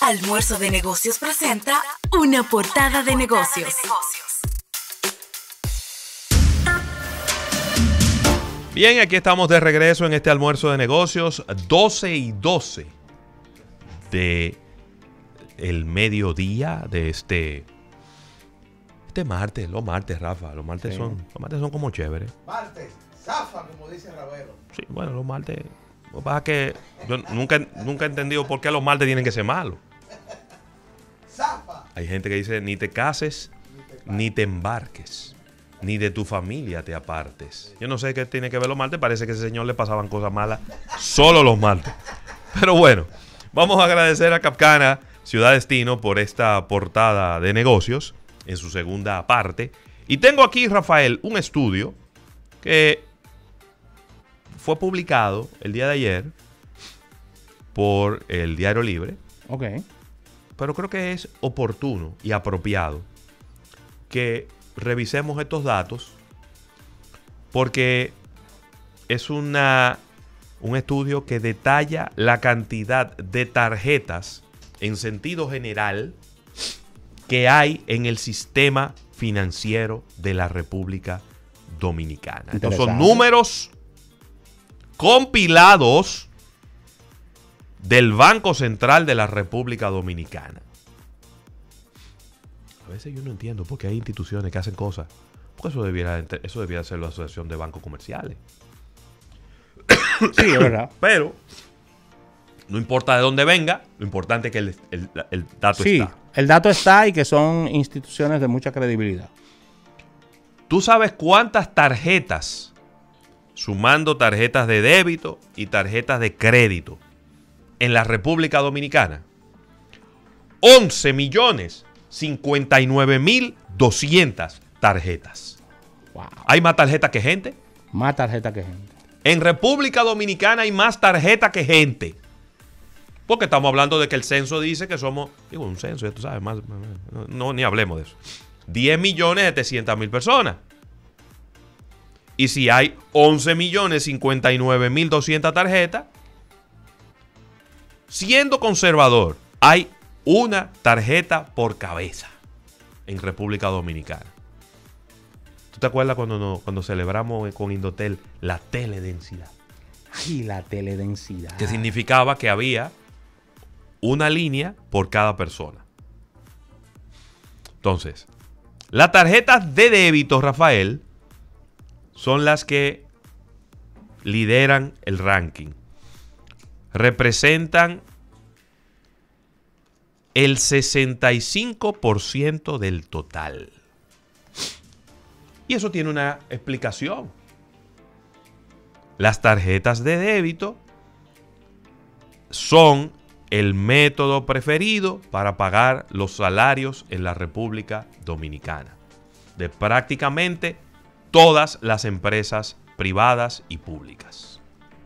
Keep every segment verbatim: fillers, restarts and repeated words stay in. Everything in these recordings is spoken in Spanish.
Almuerzo de Negocios presenta Una Portada de Negocios. Bien, aquí estamos de regreso en este Almuerzo de Negocios, doce y doce de el mediodía de este este martes. Los martes, Rafa, los martes, sí. son los martes son como chéveres. Martes, zafa, como dice Ravero. Sí, bueno, los martes. Lo que pasa es que yo nunca, nunca he entendido por qué los martes tienen que ser malos. Zafa. Hay gente que dice, ni te cases, ni te, ni te embarques, ni de tu familia te apartes. Yo no sé qué tiene que ver los martes. Parece que a ese señor le pasaban cosas malas solo los martes. Pero bueno, vamos a agradecer a Capcana Ciudad Destino por esta portada de negocios en su segunda parte. Y tengo aquí, Rafael, un estudio que fue publicado el día de ayer por el Diario Libre. Ok. Pero creo que es oportuno y apropiado que revisemos estos datos porque es una, un estudio que detalla la cantidad de tarjetas en sentido general que hay en el sistema financiero de la República Dominicana. Estos son números compilados del Banco Central de la República Dominicana. A veces yo no entiendo por qué hay instituciones que hacen cosas. Porque eso debiera, eso debiera ser la Asociación de Bancos Comerciales. Sí, es verdad. Pero no importa de dónde venga, lo importante es que el, el, el dato sí, está. El dato está y que son instituciones de mucha credibilidad. ¿Tú sabes cuántas tarjetas, sumando tarjetas de débito y tarjetas de crédito, en la República Dominicana? once millones cincuenta y nueve mil doscientas tarjetas. Wow. ¿Hay más tarjetas que gente? Más tarjetas que gente. En República Dominicana hay más tarjetas que gente. Porque estamos hablando de que el censo dice que somos, digo, un censo, ya tú sabes, más, no, no ni hablemos de eso. diez millones setecientas mil personas. Y si hay once millones cincuenta y nueve mil doscientas tarjetas, siendo conservador, hay una tarjeta por cabeza en República Dominicana. ¿Tú te acuerdas cuando, no, cuando celebramos con Indotel la teledensidad? Ay, la teledensidad. Que significaba que había una línea por cada persona. Entonces, las tarjetas de débito, Rafael, son las que lideran el ranking. Representan el sesenta y cinco por ciento del total. Y eso tiene una explicación. Las tarjetas de débito son el método preferido para pagar los salarios en la República Dominicana de prácticamente todas las empresas privadas y públicas.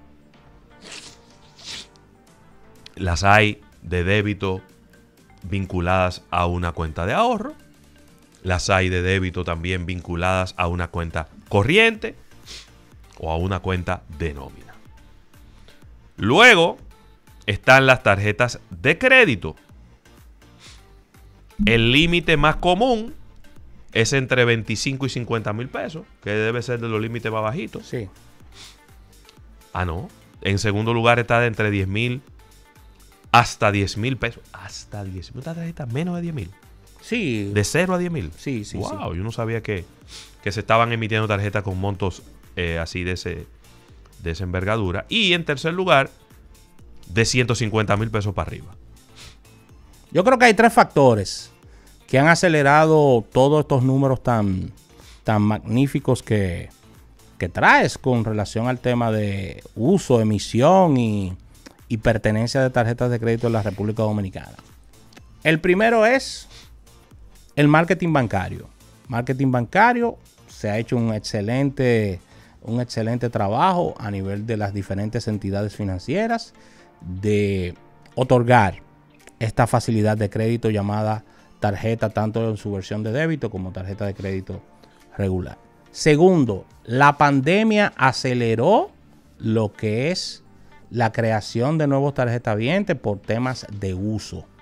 Las hay de débito vinculadas a una cuenta de ahorro. Las hay de débito también vinculadas a una cuenta corriente o a una cuenta de nómina. Luego están las tarjetas de crédito. El límite más común es entre veinticinco y cincuenta mil pesos, que debe ser de los límites más bajitos. Sí. Ah, no. En segundo lugar está de entre diez mil hasta diez mil pesos. Hasta diez mil. ¿Una tarjeta menos de diez mil? Sí. ¿De cero a diez mil? Sí, sí, wow, sí. Yo no sabía que, que se estaban emitiendo tarjetas con montos eh, así de, ese, de esa envergadura. Y en tercer lugar, de ciento cincuenta mil pesos para arriba. Yo creo que hay tres factores que han acelerado todos estos números tan, tan magníficos que, que traes con relación al tema de uso, emisión y, y pertenencia de tarjetas de crédito en la República Dominicana. El primero es el marketing bancario. Marketing bancario, se ha hecho un excelente, un excelente trabajo a nivel de las diferentes entidades financieras de otorgar esta facilidad de crédito llamada tarjeta, tanto en su versión de débito como tarjeta de crédito regular. Segundo, la pandemia aceleró lo que es la creación de nuevos tarjetavientes por temas de uso.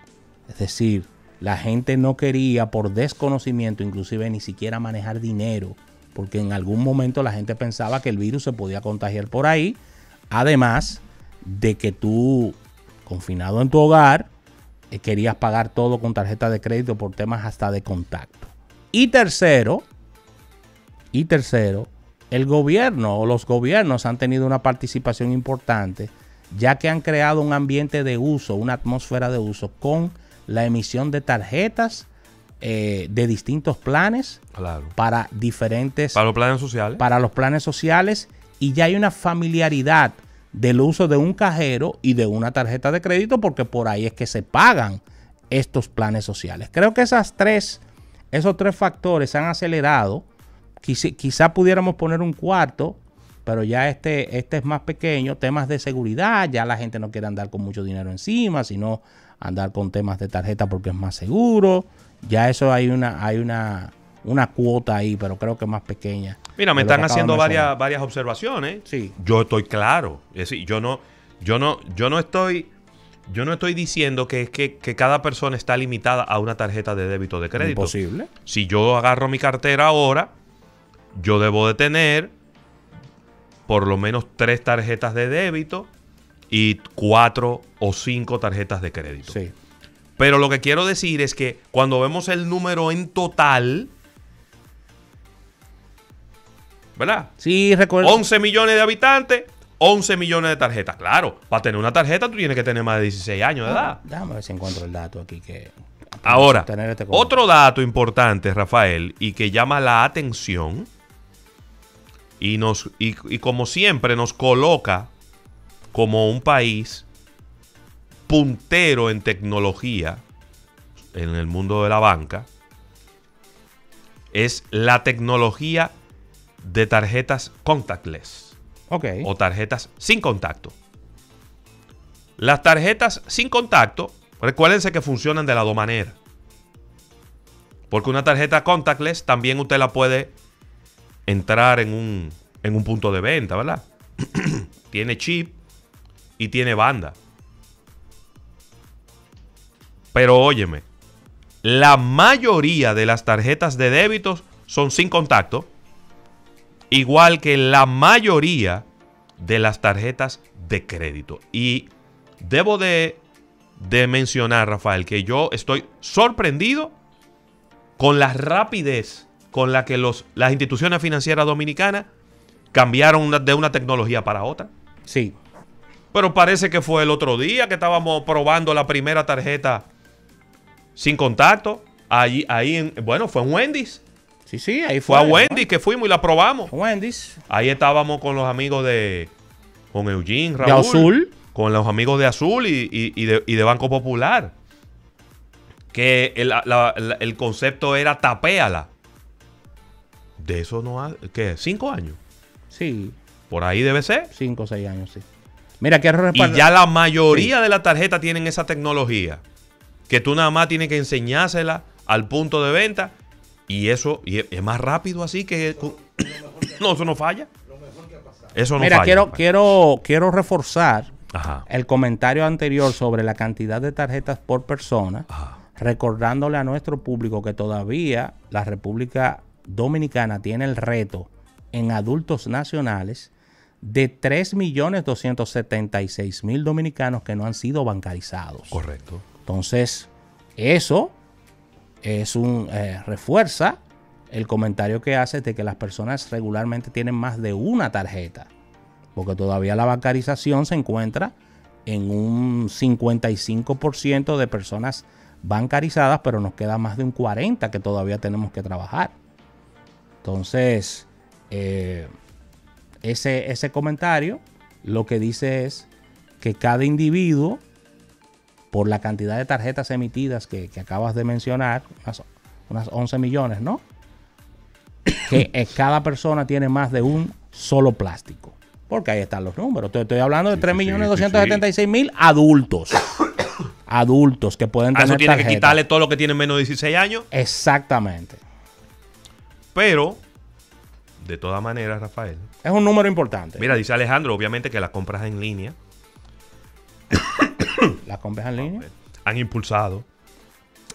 Es decir, la gente no quería por desconocimiento inclusive ni siquiera manejar dinero, porque en algún momento la gente pensaba que el virus se podía contagiar por ahí, además de que tú, confinado en tu hogar, eh, querías pagar todo con tarjeta de crédito por temas hasta de contacto. Y tercero, y tercero, el gobierno o los gobiernos han tenido una participación importante, ya que han creado un ambiente de uso, una atmósfera de uso con la emisión de tarjetas eh, de distintos planes, Claro. para diferentes, Para los planes sociales. para los planes sociales, y ya hay una familiaridad del uso de un cajero y de una tarjeta de crédito, porque por ahí es que se pagan estos planes sociales. Creo que esas tres, esos tres factores han acelerado. Quizá, quizá pudiéramos poner un cuarto, pero ya este, este es más pequeño. Temas de seguridad, ya la gente no quiere andar con mucho dinero encima, sino andar con temas de tarjeta porque es más seguro. Ya eso hay una, hay una, una cuota ahí, pero creo que más pequeña. Mira, me de lo están que acabo de haciendo mencionar. varias, varias observaciones. Sí. Yo estoy claro. Es decir, yo no, yo no, yo no estoy, yo no estoy diciendo que, que, que cada persona está limitada a una tarjeta de débito o de crédito. Imposible. Si yo agarro mi cartera ahora, yo debo de tener por lo menos tres tarjetas de débito y cuatro o cinco tarjetas de crédito. Sí. Pero lo que quiero decir es que cuando vemos el número en total, ¿verdad? Sí, recuerdo. once millones de habitantes, once millones de tarjetas. Claro, para tener una tarjeta tú tienes que tener más de dieciséis años de edad. Déjame ver si encuentro el dato aquí que... Ahora, tener este comentario. otro dato importante, Rafael, y que llama la atención y, nos, y, y como siempre nos coloca como un país puntero en tecnología en el mundo de la banca, es la tecnología de tarjetas contactless Ok. o tarjetas sin contacto. Las tarjetas sin contacto, recuérdense que funcionan de las dos maneras. Porque una tarjeta contactless también usted la puede entrar en un, en un punto de venta, ¿verdad? Tiene chip y tiene banda. Pero óyeme, la mayoría de las tarjetas de débitos son sin contacto, igual que la mayoría de las tarjetas de crédito. Y debo de, de mencionar, Rafael, que yo estoy sorprendido con la rapidez con la que los, las instituciones financieras dominicanas cambiaron una, de una tecnología para otra. Sí. Pero parece que fue el otro día que estábamos probando la primera tarjeta sin contacto. Ahí, ahí en, bueno, fue en Wendy's. Sí, sí, ahí Fue fue. a Wendy's que fuimos y la probamos. Wendy's. Ahí estábamos con los amigos de... Con Eugene, Raúl. De Azul. Con los amigos de Azul y, y, y, de, y de Banco Popular. Que el, la, la, el concepto era tapéala. De eso no hay... ¿Qué? ¿Cinco años? Sí, Por ahí debe ser. cinco o seis años, sí. Mira, quiero Y respaldar. ya la mayoría de las tarjetas tienen esa tecnología. Que tú nada más tienes que enseñársela al punto de venta. Y eso y es, es más rápido así que... No, eso no falla. Eso no Mira, falla. quiero, compadre. quiero, quiero reforzar Ajá. el comentario anterior sobre la cantidad de tarjetas por persona, Ajá. recordándole a nuestro público que todavía la República Dominicana tiene el reto en adultos nacionales de tres millones doscientos setenta y seis mil dominicanos que no han sido bancarizados. Correcto. Entonces, eso es un eh, refuerza el comentario que hace de que las personas regularmente tienen más de una tarjeta, porque todavía la bancarización se encuentra en un cincuenta y cinco por ciento de personas bancarizadas, pero nos queda más de un cuarenta por ciento que todavía tenemos que trabajar. Entonces, eh, ese, ese comentario lo que dice es que cada individuo, por la cantidad de tarjetas emitidas que, que acabas de mencionar, unas, unas once millones, ¿no? Que eh, cada persona tiene más de un solo plástico. Porque ahí están los números. Estoy, estoy hablando de Sí, tres sí, millones sí, doscientos setenta y seis mil sí. adultos. Adultos que pueden A tener eso tiene que tarjeta. quitarle todo lo que tiene menos de dieciséis años. Exactamente. Pero, de todas maneras, Rafael. Es un número importante. Mira, dice Alejandro, obviamente que las compras en línea Las compras en línea. han impulsado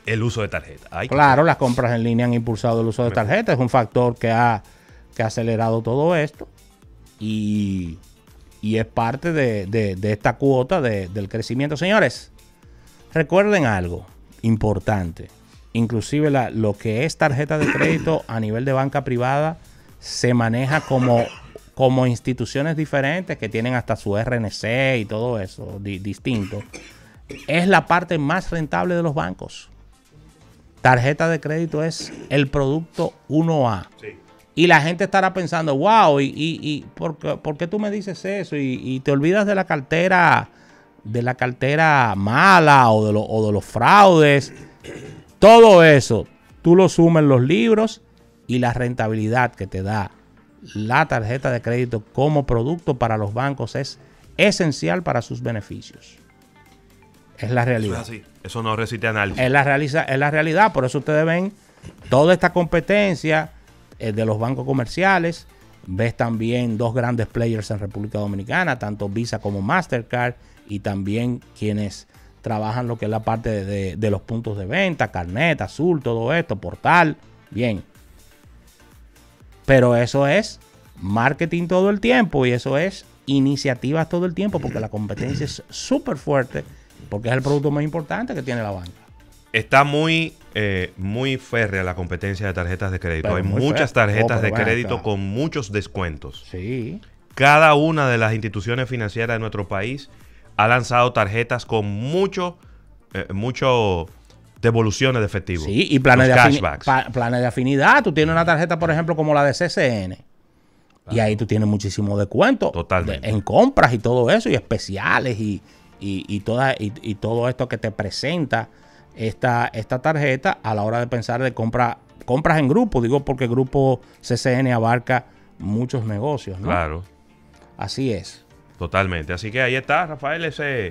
el uso de tarjeta. Ay, Claro, las compras en línea han impulsado el uso de tarjeta. Es un factor que ha, que ha acelerado todo esto. Y, y es parte de, de, de esta cuota de, del crecimiento. Señores, recuerden algo importante. Inclusive la, lo que es tarjeta de crédito a nivel de banca privada se maneja como, como instituciones diferentes que tienen hasta su R N C y todo eso di, distinto. Es la parte más rentable de los bancos. Tarjeta de crédito es el producto uno A. Sí. Y la gente estará pensando, wow, y, y, y ¿por, qué, ¿por qué tú me dices eso? Y, y te olvidas de la cartera, de la cartera mala o de, lo, o de los fraudes. Todo eso, tú lo sumas en los libros y la rentabilidad que te da la tarjeta de crédito como producto para los bancos es esencial para sus beneficios. Es la realidad. Eso es así. Eso no resiste análisis. Es la, realiza, es la realidad. Por eso ustedes ven toda esta competencia eh, de los bancos comerciales. Ves también dos grandes players en República Dominicana, tanto Visa como Mastercard, y también quienes trabajan lo que es la parte de, de, de los puntos de venta, Carnet, Azul, todo esto, Portal. Bien. Pero eso es marketing todo el tiempo y eso es iniciativas todo el tiempo porque la competencia es súper fuerte. Porque es el producto más importante que tiene la banca. Está muy, eh, muy férrea la competencia de tarjetas de crédito. Pero Hay muy muchas férrea. tarjetas Oh, de pero ven crédito acá. con muchos descuentos. Sí. Cada una de las instituciones financieras de nuestro país ha lanzado tarjetas con mucho, eh, mucho devoluciones de efectivo. Sí, y planes Los de, afini- cashbacks. pa- planes de afinidad. Tú tienes una tarjeta, por ejemplo, como la de C C N. Y ahí tú tienes muchísimo descuento. Totalmente. de- en compras y todo eso, y especiales y, y, y, toda, y, y todo esto que te presenta esta, esta tarjeta a la hora de pensar de compra, compras en grupo. Digo porque el grupo C C N abarca muchos negocios, ¿no? Claro, Así es. totalmente. Así que ahí está, Rafael, ese...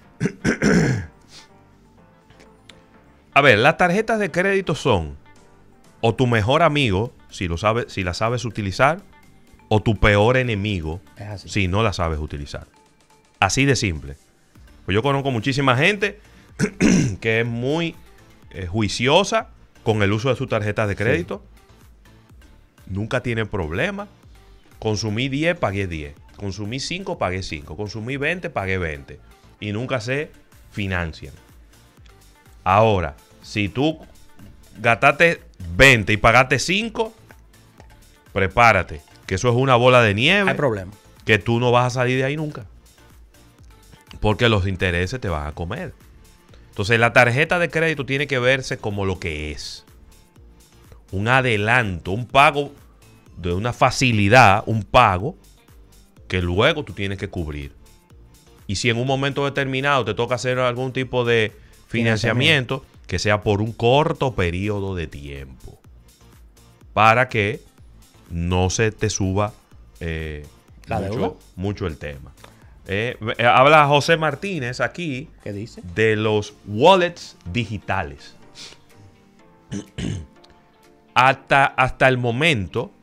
A ver, las tarjetas de crédito son o tu mejor amigo, si lo sabes, si la sabes utilizar, o tu peor enemigo, Es así. si no la sabes utilizar. Así de simple. Pues yo conozco muchísima gente que es muy eh, juiciosa con el uso de sus tarjetas de crédito. Sí. Nunca tiene problema. Consumí diez, pagué diez. Consumí cinco, pagué cinco. Consumí veinte, pagué veinte. Y nunca se financian. Ahora, si tú gastaste veinte y pagaste cinco, prepárate, que eso es una bola de nieve. Hay problema. Que tú no vas a salir de ahí nunca. Porque los intereses te van a comer. Entonces la tarjeta de crédito tiene que verse como lo que es. Un adelanto, un pago de una facilidad, un pago que luego tú tienes que cubrir. Y si en un momento determinado te toca hacer algún tipo de financiamiento, financiamiento. que sea por un corto periodo de tiempo. Para que no se te suba eh, ¿La mucho, deuda? mucho el tema. Eh, eh, habla José Martínez aquí ¿Qué dice? de los wallets digitales. hasta, hasta el momento,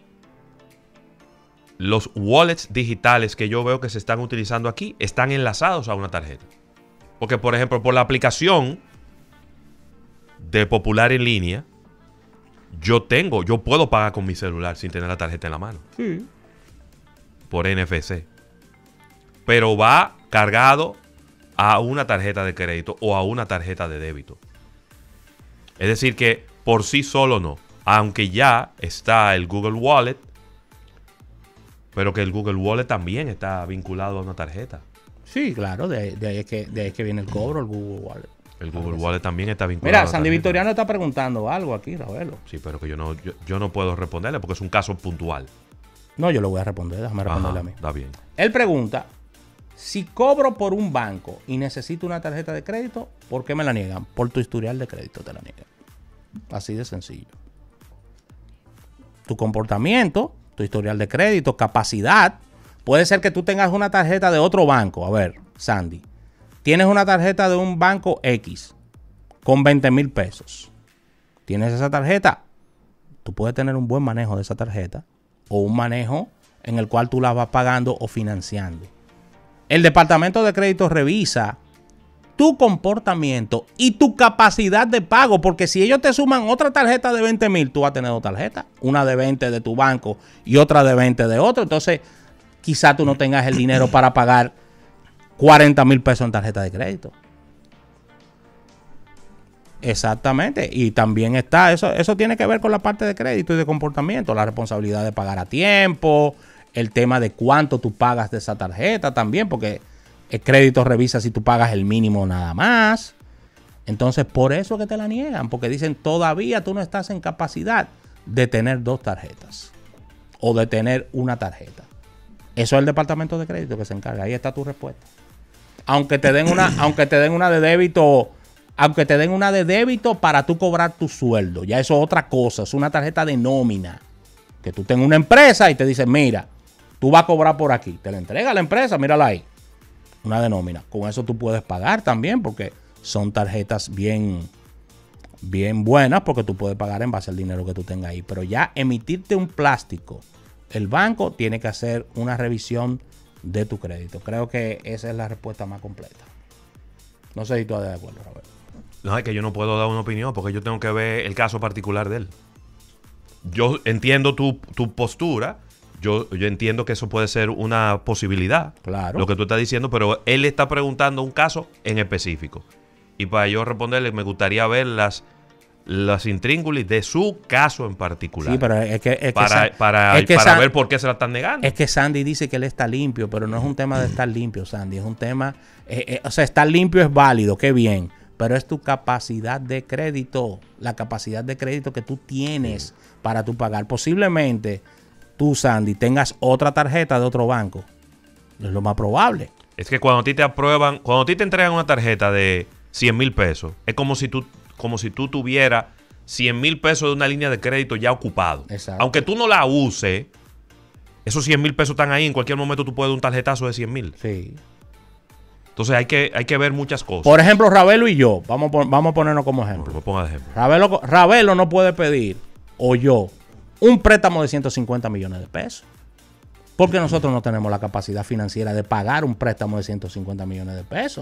los wallets digitales que yo veo que se están utilizando aquí están enlazados a una tarjeta. Porque, por ejemplo, por la aplicación de Popular en línea, yo tengo, yo puedo pagar con mi celular sin tener la tarjeta en la mano. Sí. Por N F C. Pero va cargado a una tarjeta de crédito o a una tarjeta de débito. Es decir que por sí solo no. Aunque ya está el Google Wallet, pero que el Google Wallet también está vinculado a una tarjeta. Sí, claro, de, de, ahí es que, de ahí es que viene el cobro, el Google Wallet. El Google Wallet también está vinculado Mira, a una Sandy tarjeta. Victoriano está preguntando algo aquí, Ravelo. Sí, pero que yo no, yo, yo no puedo responderle porque es un caso puntual. No, yo le voy a responder, déjame responderle Ajá, a mí. está bien. Él pregunta, si cobro por un banco y necesito una tarjeta de crédito, ¿por qué me la niegan? Por tu historial de crédito te la niegan. Así de sencillo. Tu comportamiento, tu historial de crédito, capacidad. Puede ser que tú tengas una tarjeta de otro banco. A ver, Sandy. Tienes una tarjeta de un banco X con veinte mil pesos. Tienes esa tarjeta. Tú puedes tener un buen manejo de esa tarjeta o un manejo en el cual tú la vas pagando o financiando. El departamento de crédito revisa tu comportamiento y tu capacidad de pago. Porque si ellos te suman otra tarjeta de veinte mil, tú vas a tener dos tarjetas. Una de veinte de tu banco y otra de veinte de otro. Entonces, quizá tú no tengas el dinero para pagar cuarenta mil pesos en tarjeta de crédito. Exactamente. Y también está, eso, eso tiene que ver con la parte de crédito y de comportamiento. La responsabilidad de pagar a tiempo. El tema de cuánto tú pagas de esa tarjeta también. Porque el crédito revisa si tú pagas el mínimo nada más. Entonces, por eso es que te la niegan. Porque dicen, todavía tú no estás en capacidad de tener dos tarjetas. O de tener una tarjeta. Eso es el departamento de crédito que se encarga. Ahí está tu respuesta. Aunque te den una, aunque te den una de débito, aunque te den una de débito para tú cobrar tu sueldo. Ya eso es otra cosa. Es una tarjeta de nómina. Que tú tengas una empresa y te dicen, mira, tú vas a cobrar por aquí. Te la entrega la empresa, mírala ahí. Una de nómina. Con eso tú puedes pagar también porque son tarjetas bien, bien buenas porque tú puedes pagar en base al dinero que tú tengas ahí. Pero ya emitirte un plástico, el banco tiene que hacer una revisión de tu crédito. Creo que esa es la respuesta más completa. No sé si tú estás de acuerdo, Robert. No, es que yo no puedo dar una opinión porque yo tengo que ver el caso particular de él. Yo entiendo tu, tu postura. Yo, yo entiendo que eso puede ser una posibilidad. Claro. Lo que tú estás diciendo, pero él está preguntando un caso en específico. Y para yo responderle, me gustaría ver las, las intríngulis de su caso en particular. Sí, pero es que... Es que para San, para, es que para San, ver por qué se la están negando. Es que Sandy dice que él está limpio, pero no es un tema de estar limpio, Sandy. Es un tema... Eh, eh, o sea, estar limpio es válido, qué bien. Pero es tu capacidad de crédito. La capacidad de crédito que tú tienes para tú pagar. Posiblemente tú, Sandy, tengas otra tarjeta de otro banco. Es lo más probable. Es que cuando a ti te aprueban, cuando a ti te entregan una tarjeta de cien mil pesos, es como si tú, como si tú tuvieras cien mil pesos de una línea de crédito ya ocupado. Exacto. Aunque tú no la uses, esos cien mil pesos están ahí. En cualquier momento tú puedes dar un tarjetazo de cien mil. Sí. Entonces hay que, hay que ver muchas cosas. Por ejemplo, Ravelo y yo, vamos, vamos a ponernos como ejemplo. Me ponga de ejemplo. Ravelo, Ravelo no puede pedir, o yo, un préstamo de ciento cincuenta millones de pesos. Porque nosotros no tenemos la capacidad financiera de pagar un préstamo de ciento cincuenta millones de pesos.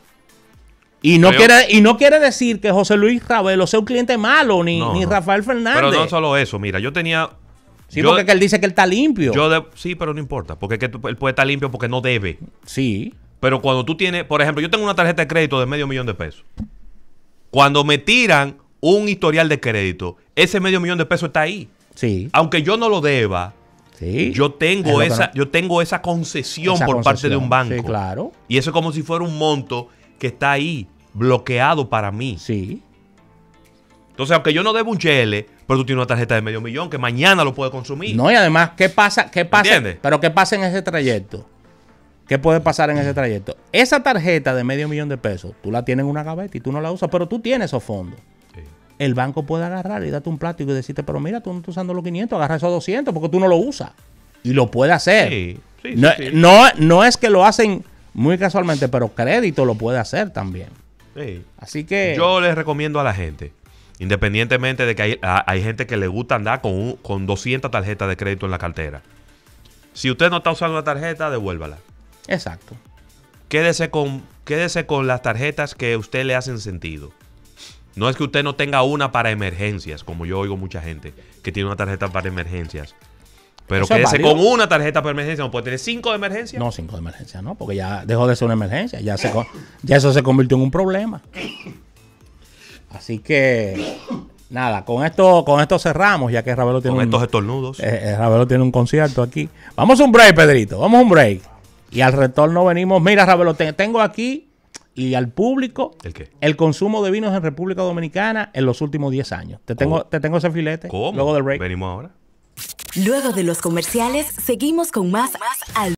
Y no, quiere, y no quiere decir que José Luis Ravelo sea un cliente malo, ni, no, ni no. Rafael Fernández. Pero no solo eso, mira, yo tenía... Sí, yo, porque que él dice que él está limpio. Yo de, sí, pero no importa, porque es que tú, él puede estar limpio porque no debe. Sí. Pero cuando tú tienes, por ejemplo, yo tengo una tarjeta de crédito de medio millón de pesos. Cuando me tiran un historial de crédito, ese medio millón de pesos está ahí. Sí. Aunque yo no lo deba, sí. yo tengo esa, no. yo tengo esa concesión esa por concesión. parte de un banco. Sí, claro. Y eso es como si fuera un monto que está ahí, bloqueado para mí. Sí. Entonces, aunque yo no debo un chele, pero tú tienes una tarjeta de medio millón que mañana lo puedes consumir. No, y además, ¿qué pasa? ¿Qué pasa? ¿Entiendes? Pero ¿qué pasa en ese trayecto? ¿Qué puede pasar en ese trayecto? Esa tarjeta de medio millón de pesos, tú la tienes en una gaveta y tú no la usas, pero tú tienes esos fondos. Sí. El banco puede agarrar y darte un plástico y decirte, pero mira, tú no estás usando los quinientos, agarra esos doscientos porque tú no lo usas. Y lo puede hacer. Sí, sí, no, sí, sí. No, no es que lo hacen muy casualmente, pero crédito lo puede hacer también. Sí. Así que... Yo les recomiendo a la gente, independientemente de que hay, hay gente que le gusta andar con, un, con doscientas tarjetas de crédito en la cartera. Si usted no está usando la tarjeta, devuélvala. Exacto. Quédese con, quédese con las tarjetas que a usted le hacen sentido. No es que usted no tenga una para emergencias, como yo oigo mucha gente que tiene una tarjeta para emergencias. Pero ¿Eso quédese es con una tarjeta para emergencia. ¿No puede tener cinco de emergencia? No, cinco de emergencia, no, porque ya dejó de ser una emergencia. Ya, se, ya eso se convirtió en un problema. Así que, nada, con esto, con esto cerramos, ya que Ravelo tiene con un, estos estornudos. Eh, Ravelo tiene un concierto aquí. Vamos a un break, Pedrito. Vamos a un break. Y al retorno venimos. Mira, Ravelo, te, tengo aquí y al público ¿El qué? El consumo de vinos en República Dominicana en los últimos diez años. Te tengo, te tengo ese filete. ¿Cómo? Luego del break. Venimos ahora. Luego de los comerciales, seguimos con más, más al